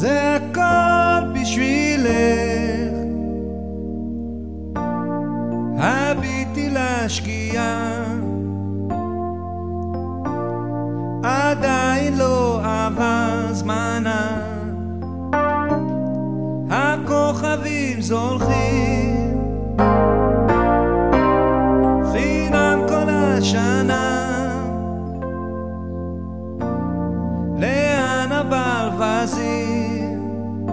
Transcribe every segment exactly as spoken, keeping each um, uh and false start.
זה הכל בשבילך, הביטי לשקיעה, עדיין לא עבר זמנה, הכוכבים זולחים חינם כל השנה. לאן הברווזים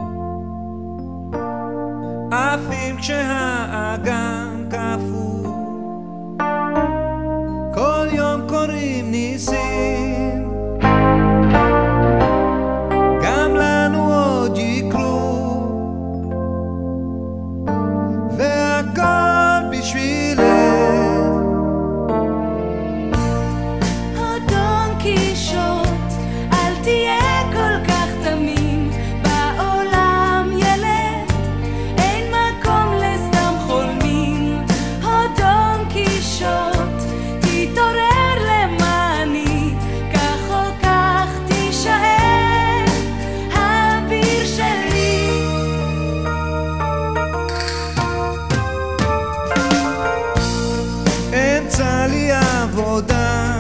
עפים כשהאגם קפוא, כל יום קוראים ניסים, גם לנו עוד יקרו, והכל בשבילך. דון קישוט, אל תהיה כל כך תמים, בעולם ילד אין מקום לסתם חולמים. דון קישוט, תתעורר למעני, כך או כך תישאר האביר שלי. אמצע לי עבודה,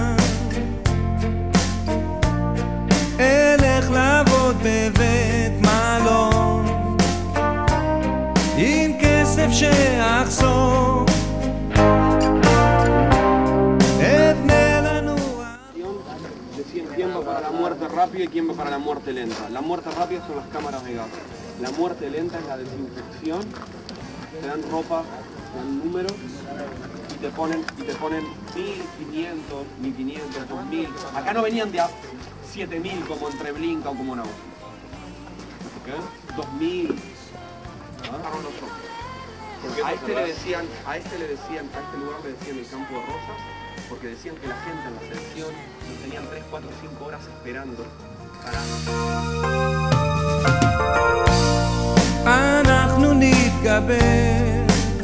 אלך לעבוד בבית מלון, עם כסף שאחסוך אבנה לנו. Decían quién va para la muerte rápida y quién va para la muerte lenta. La muerte rápida son las cámaras de gas. La muerte lenta es la desinfección. Te dan ropa, te dan números y te ponen y te ponen mil quinientos, mil quinientos, dos mil. Acá no venían de a siete mil como entre Blinca o como no. ¿Okay? dos mil. ¿Ah? A este le decían, a este le decían, a este lugar le decían el campo de rosas, porque decían que la gente en la selección los tenían tres, cuatro, cinco horas esperando para... אנחנו נתגבר,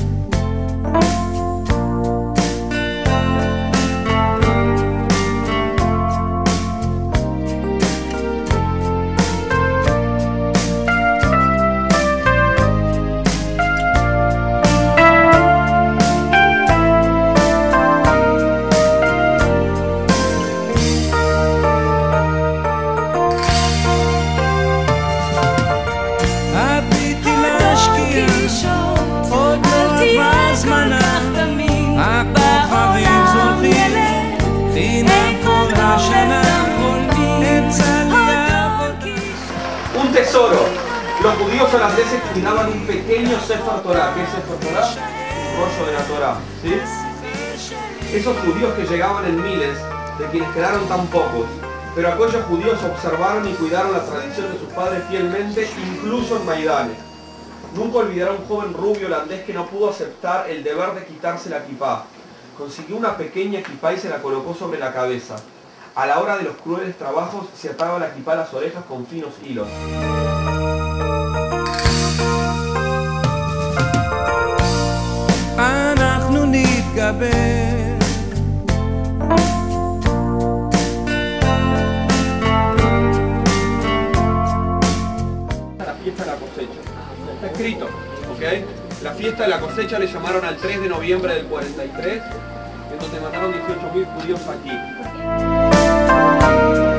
un tesoro. Los judíos holandeses cuidaban un pequeño Sefer Torah. ¿Qué es Sefer Torah? Un rollo de la Torah, ¿sí? Esos judíos que llegaban en miles, de quienes quedaron tan pocos, pero aquellos judíos observaron y cuidaron la tradición de sus padres fielmente, incluso en Maidane. Nunca olvidará un joven rubio holandés que no pudo aceptar el deber de quitarse la kipá. Consiguió una pequeña kipá y se la colocó sobre la cabeza. A la hora de los crueles trabajos se ataba la kipá a las orejas con finos hilos. אנחנו נתגבר, La fiesta de la cosecha. Está escrito, ¿ok? La fiesta de la cosecha le llamaron al tres de noviembre del cuarenta y tres, en donde mataron dieciocho mil judíos aquí.